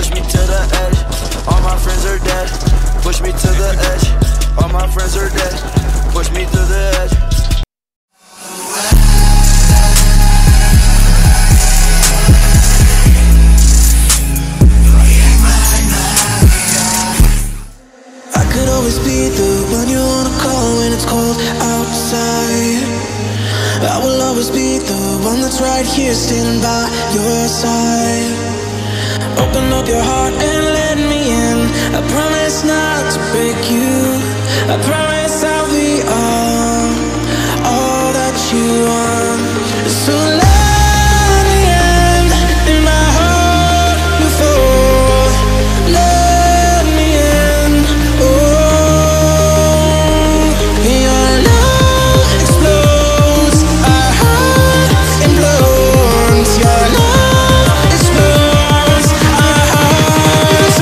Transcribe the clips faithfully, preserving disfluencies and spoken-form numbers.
push me to the edge. All my friends are dead, push me to the edge. All my friends are dead, push me to the edge. I could always be the one you wanna call when it's cold outside. I will always be the one that's right here standing by your side. Open up your heart and let me in. I promise not to break you. I promise I'll be all, all that you want. So let me in, in my heart before. Let me in, oh. Your love explodes, our heart implodes. Your love explodes, our hearts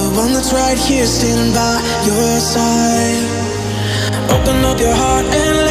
right here standing by your side. Open up your heart and let